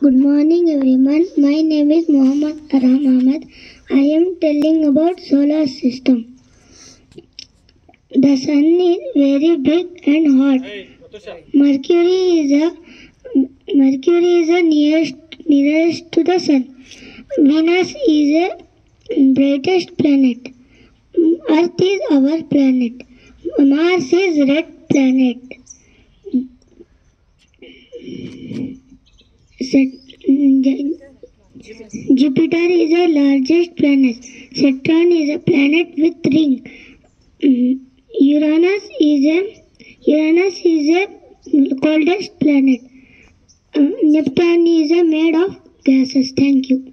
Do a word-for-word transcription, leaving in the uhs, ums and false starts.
Good morning everyone. My name is Muhammad Arham Ahmed. I am telling about solar system. The sun is very big and hot. Mercury is a Mercury is the nearest nearest to the sun. Venus is a brightest planet. Earth is our planet. Mars is red planet. Jupiter is the largest planet. Saturn is a planet with ring. Uranus is a Uranus is a coldest planet. Neptune is a made of gases. Thank you.